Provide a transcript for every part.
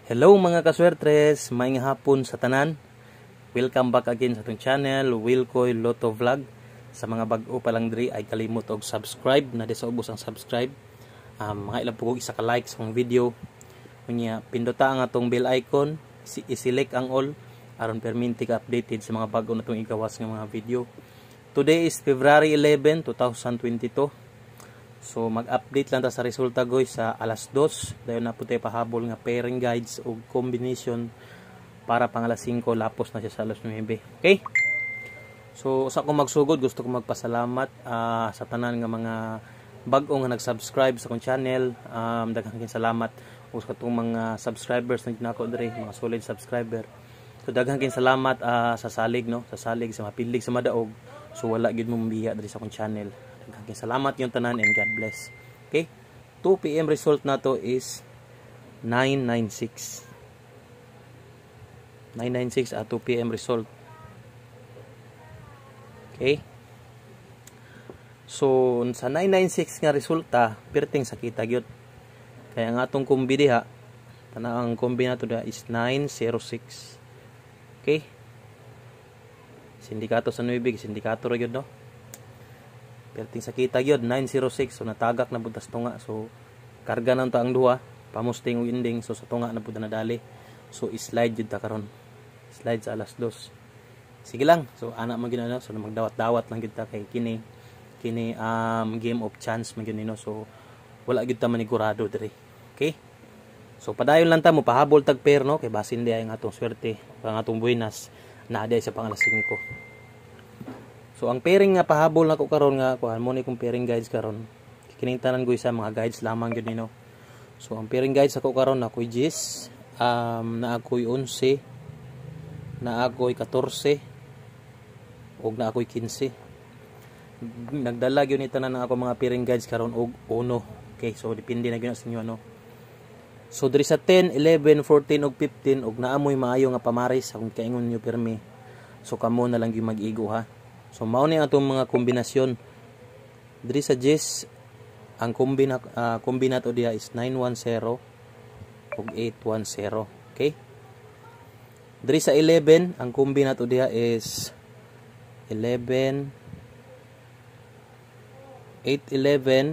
Hello mga kaswertres, maayong hapon sa tanan. Welcome back again sa atong channel, Wilkoy Lotto Vlog. Sa mga bag-o pa lang diri ay kalimot og subscribe, na di sa ubos ang subscribe. Mga ilang pugog isa ka like sa mga video. Unya pinduta ang atong bell icon, i-select ang all aron perminti ka updated sa mga bag-o natong igawas nga mga video. Today is February 11, 2022. So mag-update lang ta sa resulta guys sa alas 2. Dayon na po tayo pahabol nga pairing guides o combination para pang alas 5, lapos na siya sa alas 9. Okay? So sa akong magsugod, gusto ko magpasalamat sa tanan nga mga bag-o nga nag-subscribe sa akong channel. Daghang salamat o sa katong mga subscribers na ginako diri, mga solid subscriber. So daghang salamat sa salig, no, sa salig sa mapilig sa madaog. So wala gid mo mabiya diri sa akong channel. Salamat yung tanan and God bless. Okay? 2 PM result na to is 996. 996 at 2 PM result. Okay? So, sa 996 nga resulta, perting sakita gyud. Kaya nga atong kombi diha, tanang kombi na to diha is 906. Okay? Sindikato sa 9, sindikato ra gyud, no? Perting sakita gyud 906. So natagak na butas tunga. So karga nang ta ang duha, pamusting og ending. So sa tunga na pud nadali. So slide jud ta karon. Slide sa alas 2. Sige lang. So ana man gyud, so magdawat-dawat lang gyud ta kay kini game of chance man gyud nino. So wala gyud ta manigurado diri. Okay? So padayon lang ta mo pahabol tag pair, no, kay basin di ay ang atong swerte, ang atong buenas na aday sa pang alas 5. So ang pairing nga pahabol nako karon nga kuan mo ni kung pairing guides karon. Kining tanan ko sa mga guides lamang gyud nino. So ang pairing guides ako karon ako'y 10, na ako'y 11, na ako'y 14, ug na ako'y 15. Nagdala gyud ni tanan ako mga pairing guides karon og 1. Okay, so depende na gyud sa inyo, no. So diri sa 10, 11, 14 ug 15 ug naamoy maayo nga pamaris akong kaingon niyo pirmi. So kamo na lang gyud mag-igo, ha. So mao ni atong mga kombinasyon. Diri sa 10 ang kombinato diha is 910 ug 810. Okay? Diri sa 11 ang kombinato diha is 11 811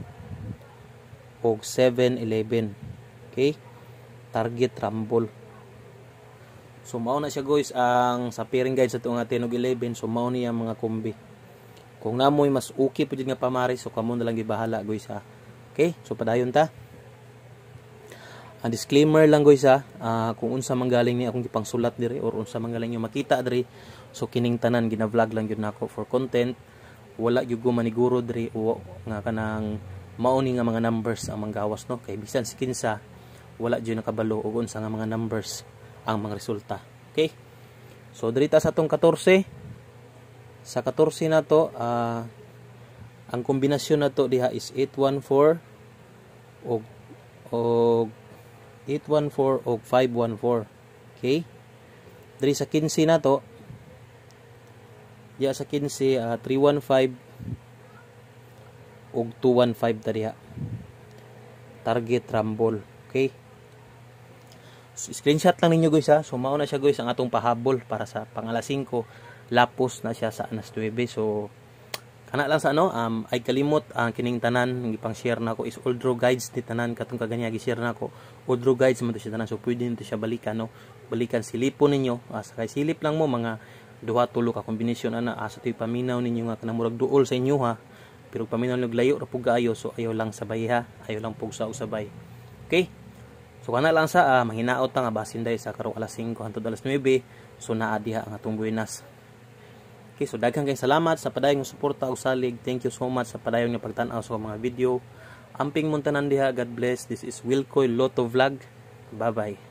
ug 711. Okay? Target rumble. So mao na siya guys ang sa pairing guide sa tuong 10 ug 11. So mao niya mga kombi. Kung namoy mas okay pud nga pamaris, so kamo na lang gibahala guys, ha. Okay? So padayon ta. Ang disclaimer lang guys, ha, kung unsa man galing ni akong gipangsulat diri or unsa man galing yung makita diri, so kining tanan gina-vlog lang gyud nako for content. Wala gyud ko maniguro diri o nga kanang mao ni nga mga numbers ang manggawas, no, kay bisan si kinsa wala gyud nakabalo og unsa nga mga numbers ang mga resulta. Okay? So diri ta sa atong 14. Sa 14 na to, ang kombinasyon na to diha is 814 og 814 og 514. Okay? Diri sa 15 na to, diha sa 15 315 og 215 ta diha. Target rumble. Okay? So, screenshot lang ninyo guys, ha. So mao na siya guys ang atong pahabol para sa pang alas 5, lapos na siya sa alas 9. So kana lang sa ay kalimot ang kining tanan gipang share nako is all draw guides ni tanan katong kaganya gi-share nako. All draw guides man to siya tanan, so pwede nito siya balikan, no. Balikan silipon ninyo, sa kay silip lang mo mga duha tulo ka kombinasyon ana sa tuy paminaw ninyo nga kanang murag duol sa inyo, ha. Pero paminaw nyo layo ra pug kaayo, so ayaw lang sabay, ha. Ayaw lang pug sa usabay. Okay? So kana lang sa manghinaot ta nga basin dai sa karong alas 5 hangtod alas 9. So naa diha ang atong buenas. Okay, so daghang kay salamat sa padayong suporta ug salig. Thank you so much sa padayong nga pagtan-aw sa mga video. Amping muntanan diha. God bless. This is Wilkoy Lotto Vlog. Bye bye.